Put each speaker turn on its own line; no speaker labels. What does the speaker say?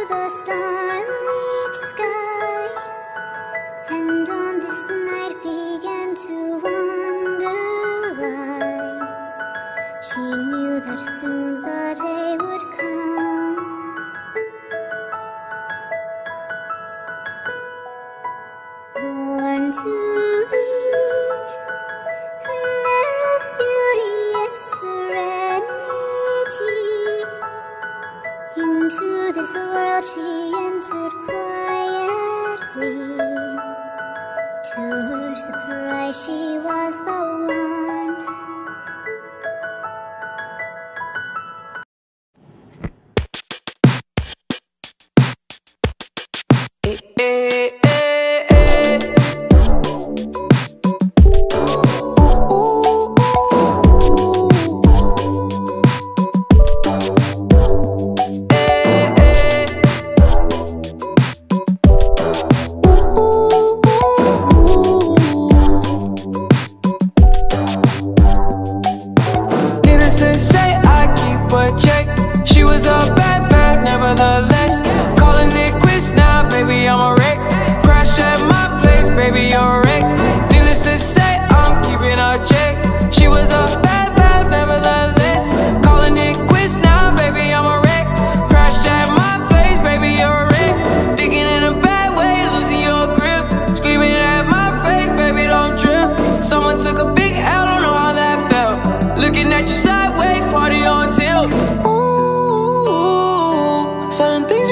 the starlit sky, and on this night began to wonder why. She knew that soon the day would come. Born to be an air of beauty and serenity, into this world she entered quietly. To her surprise, she was the one.
Looking at you sideways, party on tilt. Ooh, certain things